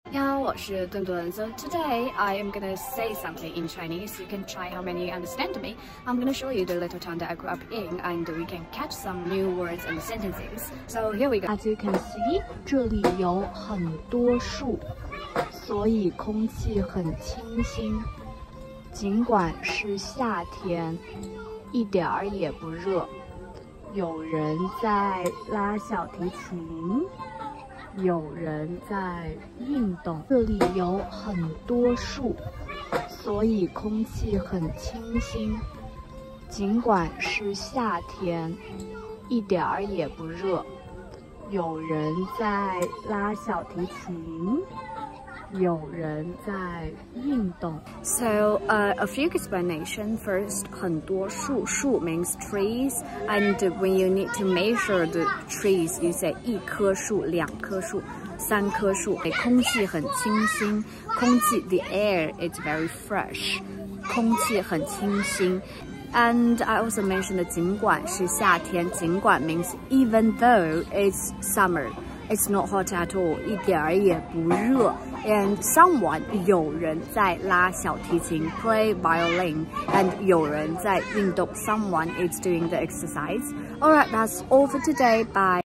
你好，我是顿顿。So today I am gonna say something in Chinese. You can try how many you understand me. I'm gonna show you the little town that I grew up in, and we can catch some new words and sentences. So here we go. As you can see, 这里有很多树，所以空气很清新。尽管是夏天，一点儿也不热。有人在拉小提琴。 有人在运动，这里有很多树，所以空气很清新。尽管是夏天，一点儿也不热。有人在拉小提琴，有人在运动。 So a few explanations. First, 很多树 树 means trees, and when you need to measure the trees, you say 一棵树、两棵树、三棵树。空气很清新，空气 the air is very fresh， 空气很清新。And I also mentioned 尽管是夏天，尽管 means even though it's summer. It's not hot at all， 一点儿也不热。And someone 有人在拉小提琴 play violin， and 有人在运动 someone is doing the exercise. Alright, that's all for today. Bye.